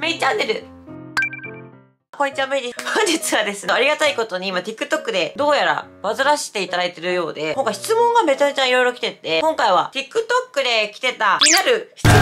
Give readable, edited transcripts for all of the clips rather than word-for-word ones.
メイチャンネル。こんにちは、メイです。本日はですね、ありがたいことに今 TikTok でどうやらバズらしていただいてるようで、今回質問がめちゃめちゃいろいろ来てて、今回は TikTok で来てた気になる質問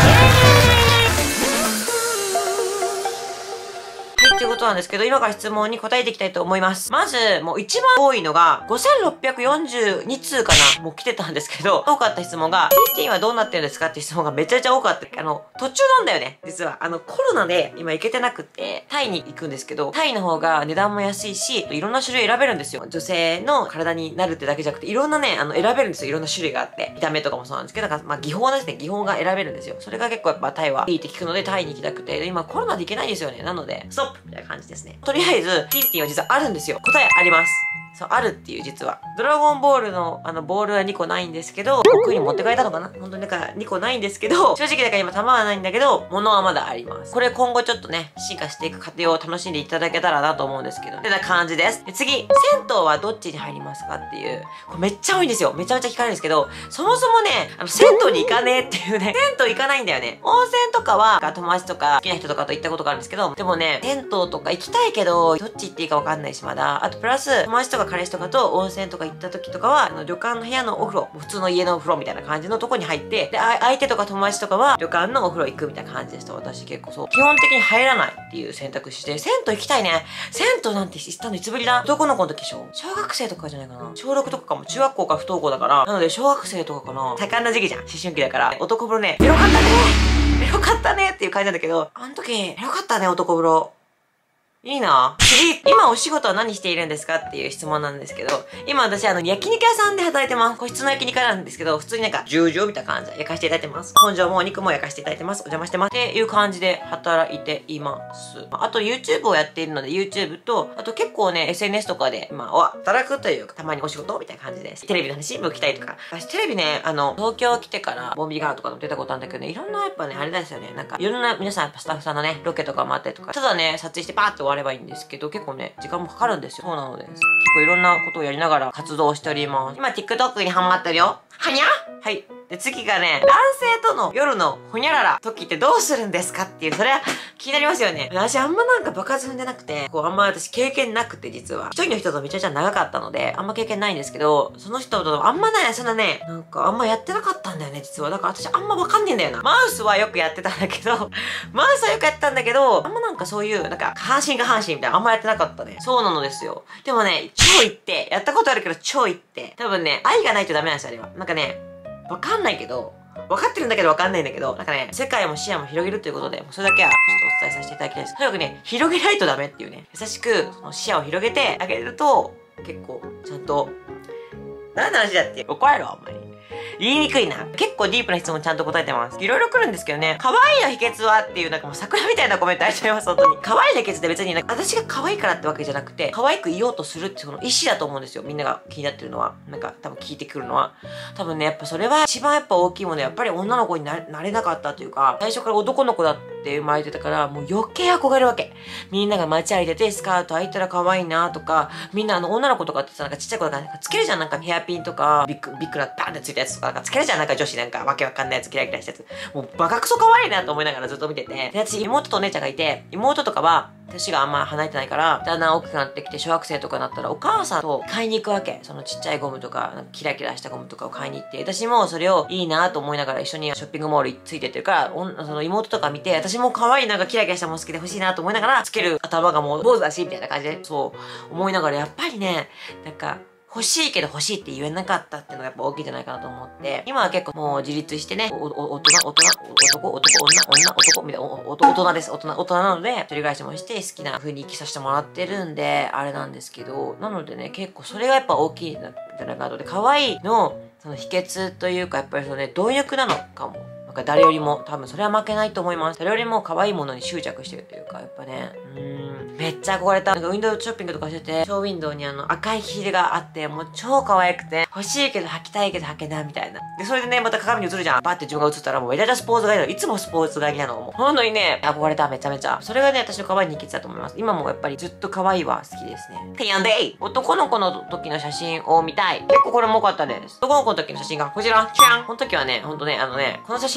はい、ということなんですけど、今から質問に答えていきたいと思います。まず、もう一番多いのが、5642通かなもう来てたんですけど、多かった質問が、キッチンはどうなってるんですかって質問がめちゃめちゃ多かった。途中なんだよね。実は。コロナで今行けてなくって、タイに行くんですけど、タイの方が値段も安いし、いろんな種類選べるんですよ。女性の体になるってだけじゃなくて、いろんなね、選べるんですよ。いろんな種類があって。見た目とかもそうなんですけど、まあ、技法ですね。技法が選べるんですよ。それが結構やっぱタイはいいって聞くので、タイに行きたくて、今コロナで行けないんですよね。なので、ストップみたいな感じですね。とりあえず、ティンティンは実はあるんですよ。答えあります。そう、あるっていう実は。ドラゴンボールのボールは2個ないんですけど、僕に持って帰ったのかな本当にだから2個ないんですけど、正直だから今弾はないんだけど、物はまだあります。これ今後ちょっとね、進化していく過程を楽しんでいただけたらなと思うんですけど、ってな感じです。で、次、銭湯はどっちに入りますかっていう。これめっちゃ多いんですよ。めちゃめちゃ聞かれるんですけど、そもそもね、銭湯に行かねえっていうね、銭湯行かないんだよね。温泉とかは、友達とか好きな人とかと行ったことがあるんですけど、でもね、銭湯とか行きたいけど、どっち行っていいかわかんないしまだ。あとプラス、友達とか彼氏とかと温泉とか行った時とかは、旅館の部屋のお風呂、普通の家のお風呂みたいな感じのとこに入って、で、相手とか友達とかは旅館のお風呂行くみたいな感じでした。私結構そう。基本的に入らないっていう選択肢で、銭湯行きたいね。銭湯なんて行ったのいつぶりだ？男の子の時でしょ？小学生とかじゃないかな。小6とかかも。中学校から不登校だから。なので小学生とかかな。盛んな時期じゃん。思春期だから。男風呂ね、エロかったねエロかったねっていう感じなんだけど、あの時、エロかったね、男風呂。いいな。次、今お仕事は何しているんですかっていう質問なんですけど、今私焼肉屋さんで働いてます。個室の焼肉屋なんですけど、普通になんか10畳みたいな感じで焼かせていただいてます。本庄もお肉も焼かせていただいてます。お邪魔してます。っていう感じで働いています。あと YouTube をやっているので YouTube と、あと結構ね、SNS とかで、働くというか、たまにお仕事みたいな感じです。テレビの話、僕来たりとか。私テレビね、東京来てからボンビーガールとかも出たことあるんだけどね、いろんなやっぱね、あれですよね。なんか、いろんな皆さんやっぱスタッフさんのね、ロケとかもあったりとか、ただね、撮影してパーッと終わればいいんですけど、結構ね、時間もかかるんですよ。そうなので、結構いろんなことをやりながら活動しております。今 TikTok にハマってるよ。はにゃ？はい。で、次がね、男性との夜のほにゃらら時ってどうするんですかっていう、それは気になりますよね。私あんまなんか爆発踏んでなくて、あんま私経験なくて実は。一人の人とめちゃめちゃ長かったので、あんま経験ないんですけど、その人とあんまね、そんなね、なんかあんまやってなかったんだよね、実は。だから私あんまわかんねえんだよな。マウスはよくやってたんだけど、マウスはよくやってたんだけど、あんまなんかそういう、なんか下半身みたいなあんまやってなかったね。そうなのですよ。でもね、超いって、やったことあるけど超いって、多分ね、愛がないとダメなんですよ、あれは。なんかね、わかんないけど、分かってるんだけど分かんないんだけど、なんかね、世界も視野も広げるということで、それだけはちょっとお伝えさせていただきたいです。とにかくね、広げないとダメっていうね、優しくその視野を広げてあげると、結構、ちゃんと、何の話だって怒られるわ、あんまり。言いにくいな。結構ディープな質問ちゃんと答えてます。いろいろ来るんですけどね。可愛いの秘訣はっていうなんかもう桜みたいなコメントありちゃいます、本当に。可愛いの秘訣って別になんか私が可愛いからってわけじゃなくて、可愛くいようとするってその意思だと思うんですよ。みんなが気になってるのは。なんか多分聞いてくるのは。多分ね、やっぱそれは一番やっぱ大きいもので、やっぱり女の子になれなかったというか、最初から男の子だって生まれてたから、もう余計憧れるわけ。みんなが街歩いててスカート履いたら可愛いなとか、みんな女の子とかってさ、なんかちっちゃい子だからつけるじゃん。なんかヘアピンとか、ビッグなバーンってついたやつとか、なんかつけるじゃん。なんか女子なんかわけわかんないやつキラキラしたやつ。もうバカクソ可愛いなと思いながらずっと見てて。で、私妹とお姉ちゃんがいて、妹とかは、年があんま離れてないから、だんだん大きくなってきて、小学生とかになったらお母さんと買いに行くわけ。そのちっちゃいゴムとか、なんかキラキラしたゴムとかを買いに行って、私もそれをいいなと思いながら一緒にショッピングモールついてってるから、その妹とか見て、私も可愛いなんかキラキラしたもの好きで欲しいなと思いながら、つける頭がもう坊主だし、みたいな感じで、そう思いながら、やっぱりね、なんか、欲しいけど欲しいって言えなかったっていうのがやっぱ大きいんじゃないかなと思って、今は結構もう自立してね、大人みたいな、大人です。大人なので、一人暮らしもして好きな風に生きさせてもらってるんで、あれなんですけど、なのでね、結構それがやっぱ大きいんじゃないかなと。で、可愛いの、その秘訣というか、やっぱりそのね、貪欲なのかも。なんか誰よりも多分それは負けないと思います。誰よりも可愛いものに執着してるというか、やっぱね、めっちゃ憧れた。なんかウィンドウショッピングとかしてて、ショーウィンドウに赤いヒールがあって、もう超可愛くて、欲しいけど履きたいけど履けないみたいな。で、それでね、また鏡に映るじゃん。バッて自分が映ったらもうめちゃめちゃスポーツがいいの。いつもスポーツがいいなの。もう本当にね、憧れた、めちゃめちゃ。それがね、私の可愛い秘訣だと思います。今もやっぱりずっと可愛いは好きですね。てやんでい男の子の時の写真を見たい。結構これも多かったです。男の子の時の写真がこちら。この時はね、ほんとね、この写真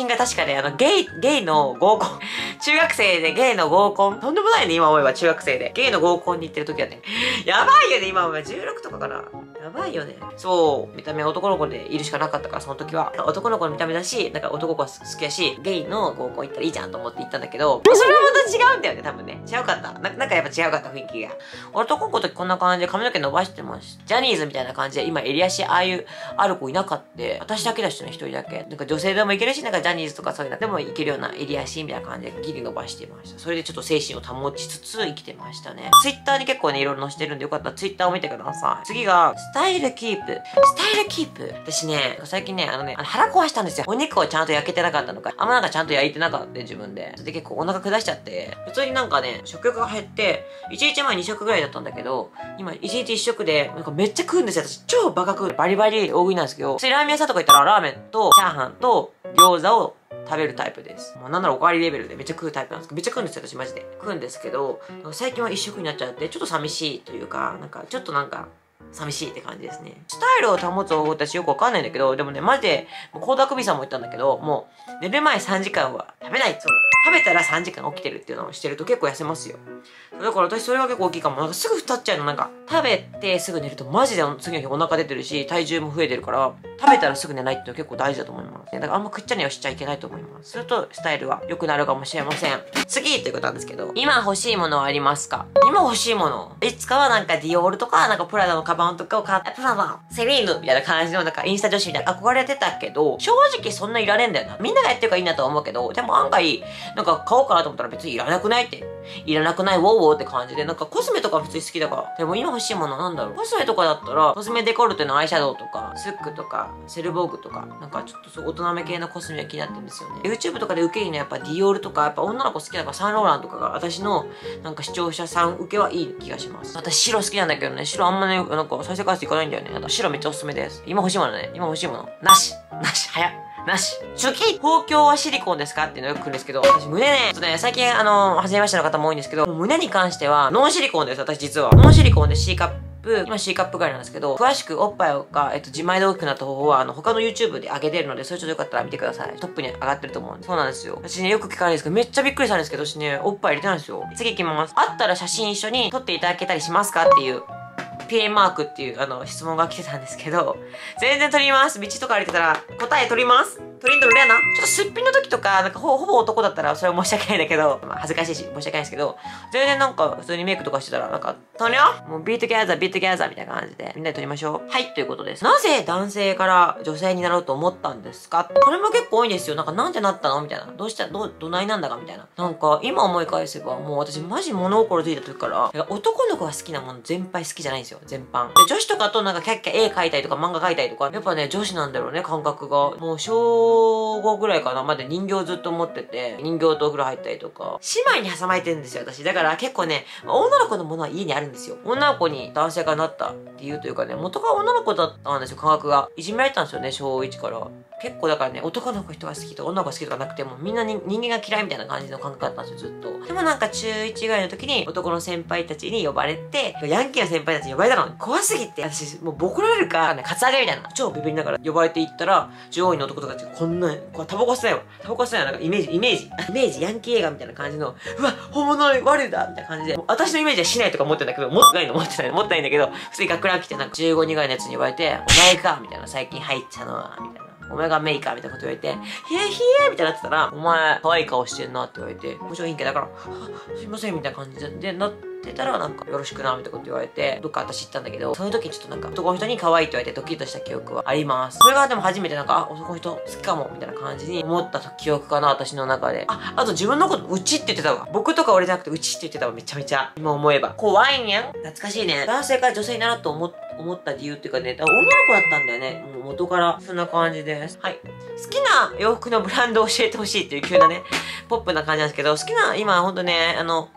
真が確かね、ゲイの合コン。中学生でゲイの合コン。とんでもないね、今思えば中学生で。ゲイの合コンに行ってる時はね。やばいよね、今思えば16とかかな。やばいよね。そう。見た目は男の子でいるしかなかったから、その時は。男の子の見た目だし、なんか男の子好きやし、ゲイの合コン行ったらいいじゃんと思って行ったんだけど、それはまた違うんだよね、多分ね。違うかった。なんかやっぱ違うかった、雰囲気が。男の子の時こんな感じで髪の毛伸ばしてます。ジャニーズみたいな感じで、今襟足ある子いなかった。私だけだしね、一人だけ。なんか女性でもいけるし、なんかジャニーズとかそういうのでもいけるような襟足みたいな感じでギリ伸ばしてました。それでちょっと精神を保ちつつ生きてましたね。ツイッターに結構ね、いろいろ載せてるんでよかったらツイッターを見てください。次が、スタイルキープ。スタイルキープ。私ね、最近ね、腹壊したんですよ。お肉をちゃんと焼けてなかったのか。あんまなんかちゃんと焼いてなかった自分で。それで結構お腹下しちゃって、普通になんかね、食欲が減って、1日前2食ぐらいだったんだけど、今1日1食で、なんかめっちゃ食うんですよ。私超バカ食う。バリバリ大食いなんですけど、ラーメン屋さんとか行ったらラーメンとチャーハンと餃子を食べるタイプです。もうなんならおかわりレベルでめっちゃ食うタイプなんですけど、めっちゃ食うんですよ、私マジで。食うんですけど、最近は一食になっちゃって、ちょっと寂しいというか、なんかちょっとなんか、寂しいって感じですね。スタイルを保つ方法って私よくわかんないんだけど、でもね、マジで、倖田來未さんも言ったんだけど、もう、寝る前3時間は食べない。そう。食べたら3時間起きてるっていうのをしてると結構痩せますよ。だから私それが結構大きいかも。なんかすぐ太っちゃうの。なんか、食べてすぐ寝るとマジで次の日お腹出てるし、体重も増えてるから、食べたらすぐ寝ないっていうのは結構大事だと思います。だからあんま食っちゃにはしちゃいけないと思います。すると、スタイルは良くなるかもしれません。次ということなんですけど、今欲しいものはありますか？今欲しいもの。いつかはなんかディオールとか、なんかプラダのカバンとかを買って、プラダ、セリーヌみたいな感じのなんかインスタ女子みたいな憧れてたけど、正直そんないらねえんだよな。みんながやってるからいいなとは思うけど、でも案外、なんか買おうかなと思ったら別にいらなくないって。いらなくないウォーウォーって感じで、なんかコスメとか普通に好きだから。でも今欲しいものなんだろう。コスメとかだったら、コスメデコルテのアイシャドウとか、スックとか、セルボーグとか、なんかちょっとそう大人め系のコスメが気になってるんですよね。YouTube とかで受けいいのはやっぱディオールとか、やっぱ女の子好きだからサンローランとかが私のなんか視聴者さん受けはいい気がします。私白好きなんだけどね、白あんまね、なんか再生回数いかないんだよね。あと白めっちゃおすすめです。今欲しいものね。今欲しいもの。なし。早っ。なし。初期包協はシリコンですかっていうのよく来るんですけど、私胸ね、ちょっとね、最近初めましての方も多いんですけど、胸に関してはノンシリコンです、私実は。ノンシリコンで C カップ、今 C カップぐらいなんですけど、詳しくおっぱいが、自前で大きくなった方法は、他の YouTube で上げてるので、それちょっとよかったら見てください。トップに上がってると思うんで。そうなんですよ。私ね、よく聞かれるんですけど、めっちゃびっくりしたんですけど、私ね、おっぱい入れてないんですよ。次行きます。あったら写真一緒に撮っていただけたりしますかっていう。PA マークっていう質問が来てたんですけど、全然撮ります。道とか歩いてたら答え撮ります。トリンドルレアな。ちょっとすっぴんの時とか、なんかほぼ男だったらそれは申し訳ないんだけど、まあ恥ずかしいし申し訳ないんですけど、全然なんか普通にメイクとかしてたら、なんか、撮るよもうビートギャザーみたいな感じで、みんなで撮りましょう。はい、ということです。なぜ男性から女性になろうと思ったんですか？これも結構多いんですよ。なんでなったのみたいな。どないなんだかみたいな。なんか、今思い返せば、もう私マジ物心ついた時から、男の子が好きなもの全般好きじゃないんですよ。全般。で、女子とかとなんかキャッキャ絵描いたりとか漫画描いたりとか、やっぱね、女子なんだろうね、感覚が。もう小5ぐらいかな、まで人形ずっと持ってて、人形とお風呂入ったりとか、姉妹に挟まれてるんですよ、私。だから結構ね、女の子のものは家にあるんですよ。女の子に男性がなった理由というかね、元が女の子だったんですよ、感覚が。いじめられたんですよね、小1から。結構だからね、男の子人が好きとか女の子が好きとかなくても、みんなに人間が嫌いみたいな感じの感覚だったんですよ、ずっと。でもなんか中1ぐらいの時に男の先輩たちに呼ばれて、ヤンキーの先輩たちに呼ばれたの。怖すぎて、私もうボコられるか、カツアゲみたいな。超ビビりながら呼ばれて行ったら、上位の男とかこんな、タバコ吸ってないわ。タバコ吸ってないなんかイメージ、ヤンキー映画みたいな感じの、うわ、本物のワルだみたいな感じで、私のイメージはしないとか思ってんだけど、持ってないんだけど、普通に学ラン来てなんか15人ぐらいのやつに言われて、お前かみたいな、最近入ったのは、みたいな。お前がメイかみたいなこと言われて、ひえみたいになってたら、お前、可愛い顔してんなって言われて、もちろんいいけど、だから、すいませんみたいな感じで、なってたら、なんか、よろしくなみたいなこと言われて、どっか私行ったんだけど、その時にちょっとなんか、男の人に可愛いって言われてドキッとした記憶はあります。それがでも初めてなんか、男の人好きかも、みたいな感じに思った記憶かな、私の中で。あと自分のこと、うちって言ってたわ。僕とか俺じゃなくて、うちって言ってたわ、めちゃめちゃ。今思えば。怖いんやん。懐かしいね。男性から女性になろうと思った理由っていうかね、女の子だったんだよね。もう元から。そんな感じです。はい。好きな洋服のブランドを教えてほしいっていう急なね、ポップな感じなんですけど、好きな、今ほんとね、他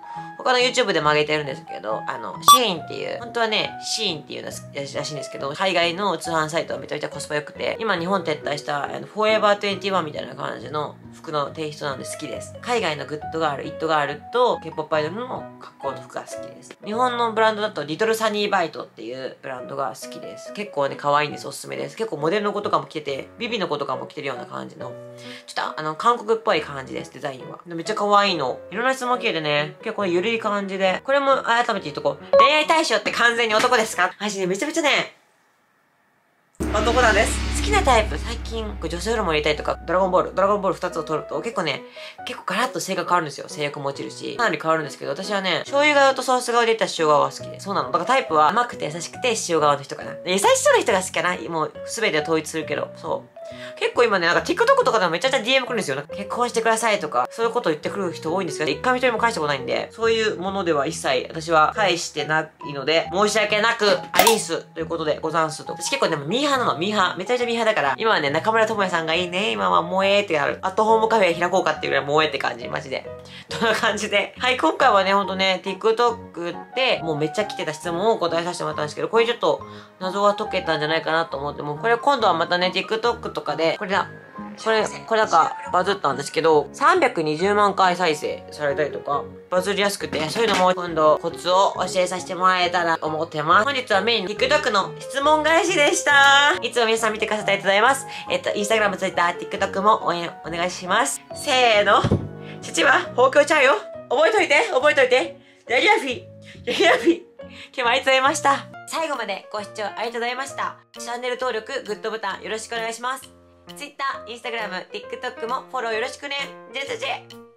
他の YouTube でも上げてるんですけど、シェインっていう、本当はね、シーンっていうのらしいんですけど、海外の通販サイトはめちゃめちゃコスパ良くて、今日本撤退した、フォーエバー21みたいな感じの服のテイストなんで好きです。海外のグッドガール、イットガールと K-POP アイドルの格好の服が好きです。日本のブランドだとリトルサニーバイトっていうブランドが好きです。結構ね、可愛いんです。おすすめです。結構モデルの子とかも着てて、ビビの子とかも着てるような感じの、ちょっと韓国っぽい感じです、デザインは。めっちゃ可愛いの。いろんな質問系でね、結構ゆるい感じで。これも改めて言うとこう、恋愛対象って完全に男ですか？私ね、めちゃめちゃね、男なんです。好きなタイプ、最近、女性ホルモン入れたりとか、ドラゴンボール2つを取ると、結構ガラッと性格変わるんですよ。性欲も落ちるし。かなり変わるんですけど、私はね、醤油顔とソース顔で入れた塩顔が好きで。そうなの。だからタイプは甘くて優しくて塩顔の人かな。優しそうな人が好きかな。もう、すべてを統一するけど。そう。結構今ね、TikTok とかでもめちゃめちゃ DM 来るんですよ。結婚してくださいとか、そういうことを言ってくる人多いんですけど、一回も一人も返したことないんで、そういうものでは一切私は返してないので、申し訳なくありんすということでござんすと。私結構でもミーハーなの、ミーハー。めちゃめちゃミーハーだから、今はね、中村智也さんがいいね、今は萌えってなる。アットホームカフェ開こうかっていうぐらい萌えって感じ、マジで。そんな感じで。はい、今回はね、ほんとね、TikTok でもうめっちゃ来てた質問を答えさせてもらったんですけど、これちょっと謎が解けたんじゃないかなと思って、もうこれ今度はまたね、TikTok とかで、これなんかバズったんですけど、320万回再生されたりとか、バズりやすくて、そういうのも今度コツを教えさせてもらえたらと思ってます。本日はメイン TikTok の質問返しでした。いつも皆さん見てくださってありがとうございます。Instagram、Twitter、TikTok も応援お願いします。せーの。父は、放教ちゃうよ。覚えといて。ヤギアフィ。今日もありがとうございました。最後までご視聴ありがとうございました。チャンネル登録、グッドボタンよろしくお願いします。Twitter、Instagram、TikTok もフォローよろしくね。じゃじゃじゃ。